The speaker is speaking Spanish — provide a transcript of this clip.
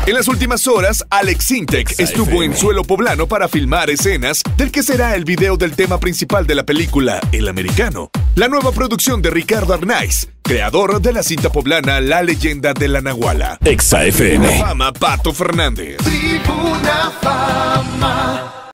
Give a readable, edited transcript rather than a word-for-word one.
En las últimas horas, Alex Sintek estuvo en suelo poblano para filmar escenas del que será el video del tema principal de la película El Americano, la nueva producción de Ricardo Arnaiz, creador de la cinta poblana La Leyenda de la Nahuala. Exa FM. Fama Pato Fernández. Tribuna Fama.